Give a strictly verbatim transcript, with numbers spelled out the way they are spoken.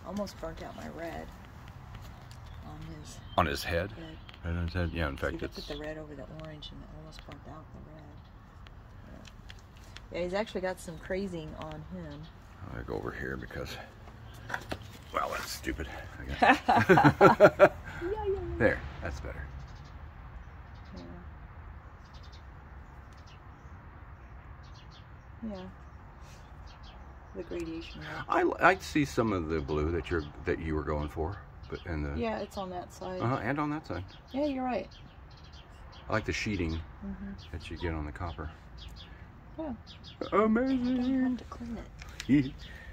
almost burnt out my red on his on his head. head. Right on his head. Yeah, in So fact, you it's. put the red over the orange, and it almost burnt out the red. Yeah, yeah, he's actually got some crazing on him. I'm gonna go over here because. Well, that's stupid. I yeah, guess. yeah, yeah. There, that's better. Yeah. Yeah. The gradation. I I see some of the blue that you're that you were going for, but and the. Yeah, it's on that side. Uh huh, and on that side. Yeah, you're right. I like the sheeting Mm-hmm. that you get on the copper. Yeah. Amazing. You don't have to clean it.